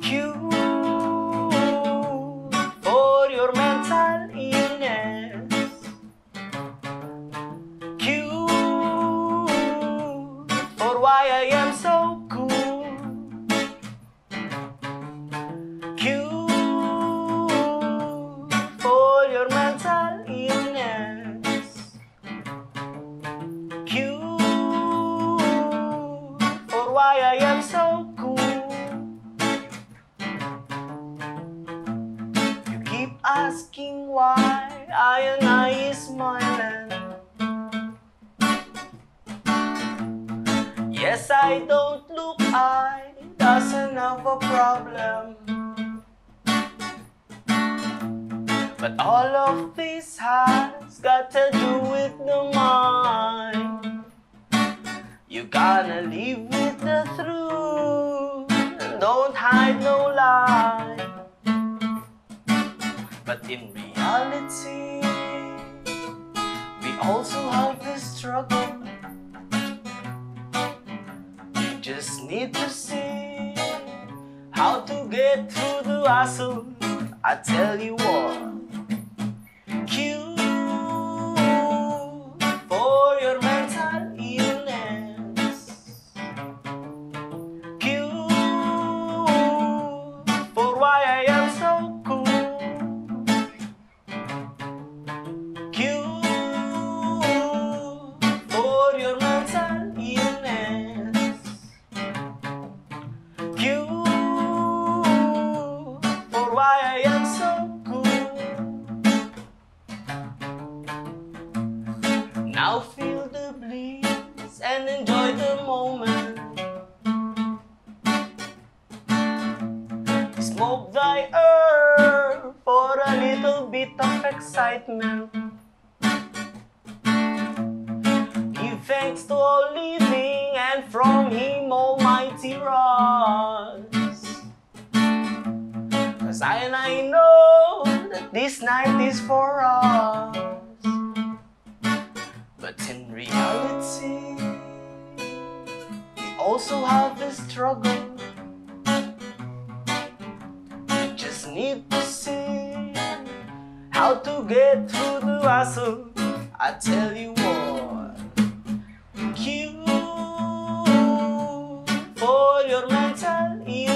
Q for your mental illness. Q for why I am so cool. Q for your mental illness. Q for why I am so cool. You keep asking why I is smiling. Yes, I don't look, I doesn't have a problem. But all of this has got to do with the mind. You gotta live with the truth and don't hide no lie. But in reality, we also have this struggle. You just need to see how to get through the hassle. I tell you what. Q for your mental illness. Q for why I am so cool. Q for your mental illness. Q for why I am so cool. Now feel the bliss and enjoy the moment. Smoke thy herb for a little bit of excitement. Give thanks to all living and from him almighty rise. 'Cause I know that this night is for us. But in reality, we also have the struggle. We just need to see how to get through the hassle. I tell you what. Q for your mental illness.